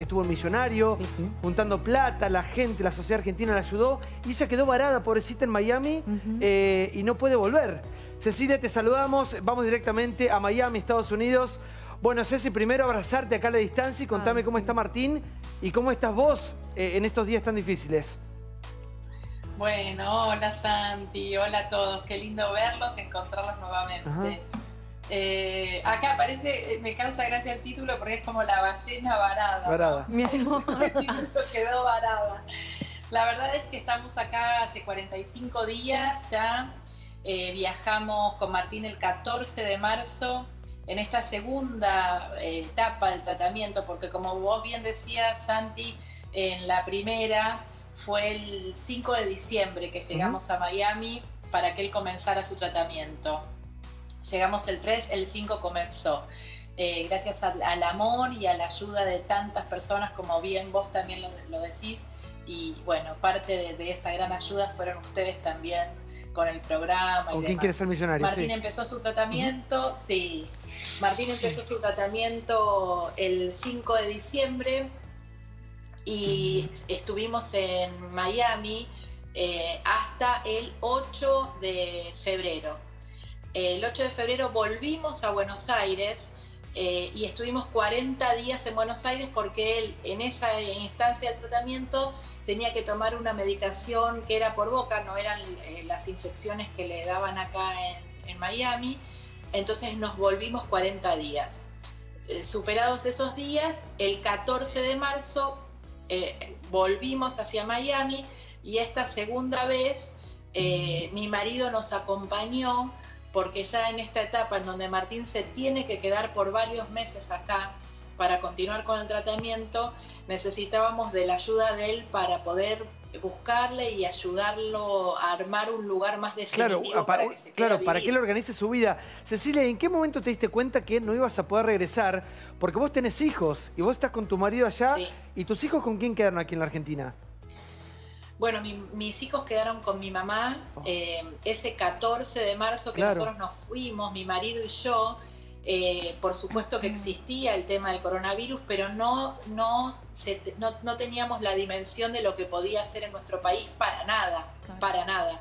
estuvo en Millonario, juntando plata, la gente, la sociedad argentina la ayudó y ella quedó varada, pobrecita, en Miami y no puede volver. Cecilia, te saludamos, vamos directamente a Miami, Estados Unidos. Bueno, Ceci, primero abrazarte acá a la distancia y contame cómo está Martín y cómo estás vos en estos días tan difíciles. Bueno, hola Santi, hola a todos, qué lindo verlos, encontrarlos nuevamente. Acá aparece, me causa gracia el título porque es como la ballena varada. Varada. ¿No? Ese título quedó varada. La verdad es que estamos acá hace 45 días ya, viajamos con Martín el 14 de marzo en esta segunda etapa del tratamiento, porque como vos bien decías, Santi, en la primera fue el 5 de diciembre que llegamos a Miami para que él comenzara su tratamiento. Llegamos el 3, el 5 comenzó. Gracias al amor y a la ayuda de tantas personas, como bien vos también lo decís. Y bueno, parte de esa gran ayuda fueron ustedes también con el programa. ¿Con quién quiere ser millonario? Martín empezó su tratamiento, Martín empezó su tratamiento el 5 de diciembre. Y estuvimos en Miami hasta el 8 de febrero. El 8 de febrero volvimos a Buenos Aires y estuvimos 40 días en Buenos Aires porque él en esa instancia del tratamiento tenía que tomar una medicación que era por boca, no eran las inyecciones que le daban acá en Miami. Entonces nos volvimos 40 días. Superados esos días, el 14 de marzo volvimos hacia Miami y esta segunda vez mi marido nos acompañó porque ya en esta etapa en donde Martín se tiene que quedar por varios meses acá para continuar con el tratamiento, necesitábamos de la ayuda de él para poder buscarle y ayudarlo a armar un lugar más definitivo para que se quede a vivir. Para que él organice su vida. Cecilia, ¿en qué momento te diste cuenta que no ibas a poder regresar? Porque vos tenés hijos y vos estás con tu marido allá. ¿Y tus hijos con quién quedaron aquí en la Argentina? Bueno, mis hijos quedaron con mi mamá ese 14 de marzo que nosotros nos fuimos, mi marido y yo. Por supuesto que existía el tema del coronavirus, pero no teníamos la dimensión de lo que podía hacer en nuestro país para nada, para nada.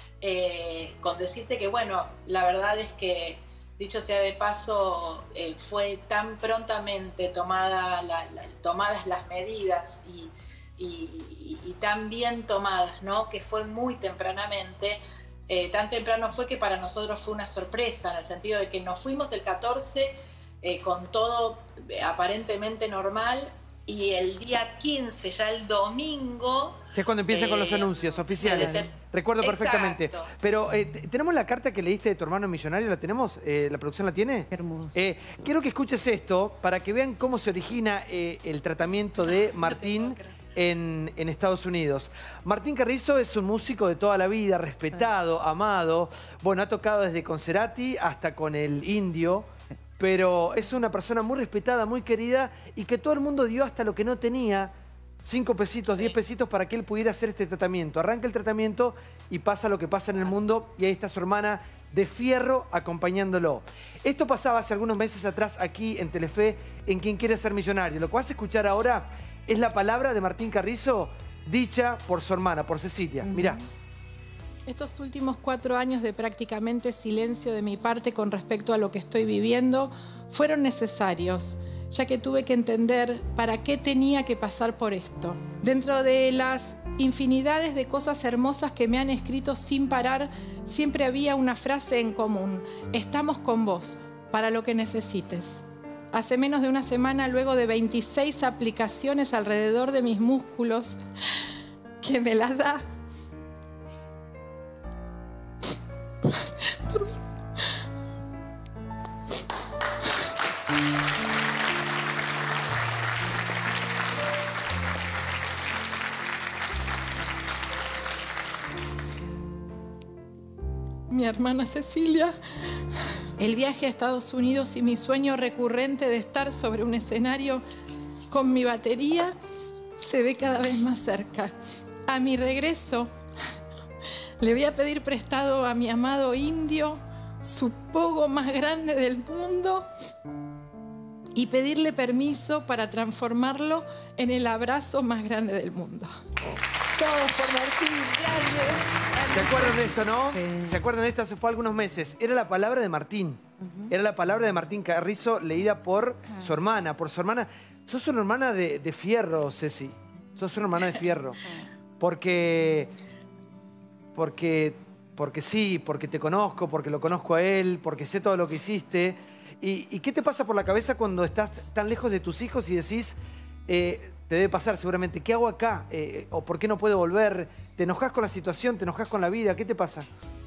Con decirte que, bueno, la verdad es que, dicho sea de paso, fue tan prontamente tomadas las medidas y tan bien tomadas, ¿no? Que fue muy tempranamente. Tan temprano fue que para nosotros fue una sorpresa, en el sentido de que nos fuimos el 14 con todo aparentemente normal y el día 15, ya el domingo... Que es cuando empiezan con los anuncios oficiales. Recuerdo perfectamente. Pero ¿tenemos la carta que leíste de tu hermano millonario? ¿La tenemos? ¿La producción la tiene? Hermoso. Quiero que escuches esto para que vean cómo se origina el tratamiento de Martín en Estados Unidos. Martín Carrizo es un músico de toda la vida, respetado, amado. Bueno, ha tocado desde con Cerati hasta con el Indio, pero es una persona muy respetada, muy querida y que todo el mundo dio hasta lo que no tenía, 5 pesitos, 10 pesitos para que él pudiera hacer este tratamiento. Arranca el tratamiento y pasa lo que pasa en el mundo y ahí está su hermana de fierro acompañándolo. Esto pasaba hace algunos meses atrás aquí en Telefe, en Quien Quiere Ser Millonario. Lo que vas a escuchar ahora es la palabra de Martín Carrizo dicha por su hermana, por Cecilia. Mirá. Estos últimos 4 años de prácticamente silencio de mi parte con respecto a lo que estoy viviendo fueron necesarios, ya que tuve que entender para qué tenía que pasar por esto. Dentro de las infinidades de cosas hermosas que me han escrito sin parar, siempre había una frase en común: estamos con vos, para lo que necesites. Hace menos de una semana, luego de 26 aplicaciones alrededor de mis músculos, que me las da... mi hermana Cecilia, el viaje a Estados Unidos y mi sueño recurrente de estar sobre un escenario con mi batería se ve cada vez más cerca. A mi regreso, le voy a pedir prestado a mi amado Indio su pogo más grande del mundo y pedirle permiso para transformarlo en el abrazo más grande del mundo. Todos por Martín, grande. ¿Se acuerdan de esto, no? Sí. ¿Se acuerdan de esto? Hace fue algunos meses. Era la palabra de Martín. Era la palabra de Martín Carrizo leída por su hermana. Sos una hermana de fierro, Ceci. Sos una hermana de fierro. Porque sí, porque te conozco, porque lo conozco a él, porque sé todo lo que hiciste. ¿Y qué te pasa por la cabeza cuando estás tan lejos de tus hijos y decís, te debe pasar seguramente, ¿qué hago acá? ¿O por qué no puedo volver? ¿Te enojás con la situación? ¿Te enojás con la vida? ¿Qué te pasa?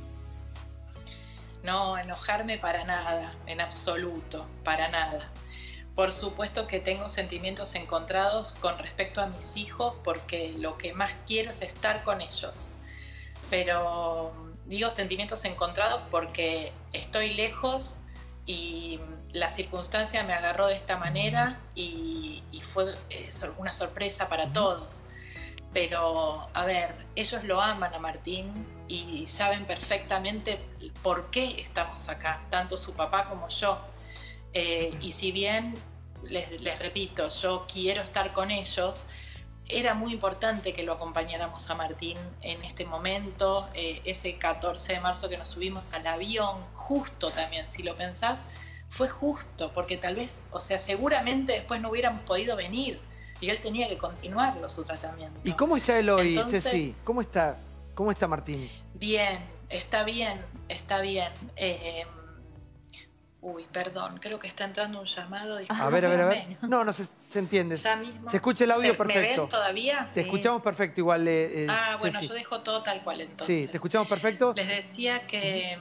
No, enojarme para nada, en absoluto, para nada. Por supuesto que tengo sentimientos encontrados con respecto a mis hijos porque lo que más quiero es estar con ellos. Pero digo sentimientos encontrados porque estoy lejos y la circunstancia me agarró de esta manera y fue una sorpresa para todos. Pero, a ver, ellos lo aman a Martín y saben perfectamente por qué estamos acá, tanto su papá como yo. Y si bien, les repito, yo quiero estar con ellos, era muy importante que lo acompañáramos a Martín en este momento, ese 14 de marzo que nos subimos al avión, justo también, si lo pensás, fue justo, porque tal vez, o sea, seguramente después no hubiéramos podido venir y él tenía que continuarlo su tratamiento. ¿Y cómo está él hoy, Entonces, Ceci? ¿Cómo está Martín? Bien, está bien, está bien. Uy, perdón, creo que está entrando un llamado. A ver. No, se entiende. Ya mismo. Se escucha el audio perfecto. ¿Me ven todavía? Te escuchamos perfecto igual. Bueno, Ceci. yo dejo todo tal cual entonces. Sí, te escuchamos perfecto. Les decía que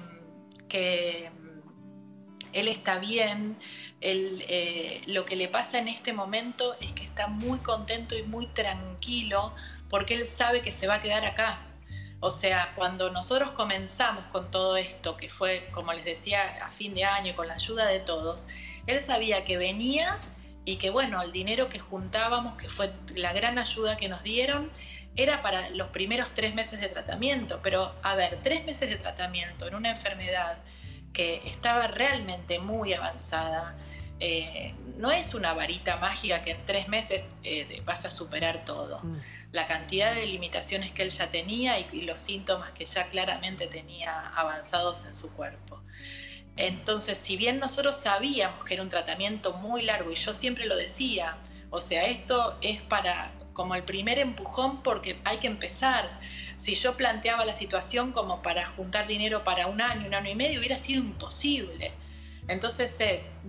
él está bien. Lo que le pasa en este momento es que está muy contento y muy tranquilo porque él sabe que se va a quedar acá. O sea, cuando nosotros comenzamos con todo esto, que fue, como les decía, a fin de año, con la ayuda de todos, él sabía que venía y que, bueno, el dinero que juntábamos, que fue la gran ayuda que nos dieron, era para los primeros 3 meses de tratamiento. Pero, a ver, 3 meses de tratamiento en una enfermedad que estaba realmente muy avanzada, no es una varita mágica que en 3 meses vas a superar todo. La cantidad de limitaciones que él ya tenía y los síntomas que ya claramente tenía avanzados en su cuerpo. Entonces, si bien nosotros sabíamos que era un tratamiento muy largo, y yo siempre lo decía, o sea, esto es para como el primer empujón porque hay que empezar. Si yo planteaba la situación como para juntar dinero para un año y medio, hubiera sido imposible. Entonces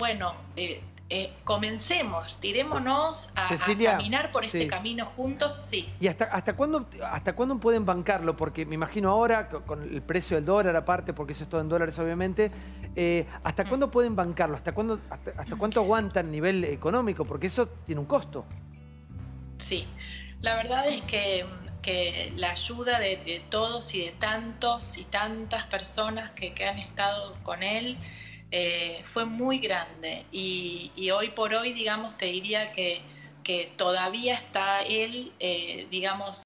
comencemos, tirémonos a caminar por este camino juntos, sí. ¿Y hasta cuándo pueden bancarlo? Porque me imagino ahora, con el precio del dólar aparte, porque eso es todo en dólares obviamente, ¿hasta cuándo pueden bancarlo? ¿Hasta cuánto aguantan a nivel económico? Porque eso tiene un costo. Sí, la verdad es que la ayuda de todos y de tantos y tantas personas que han estado con él fue muy grande y hoy por hoy, digamos, te diría que todavía está él, digamos,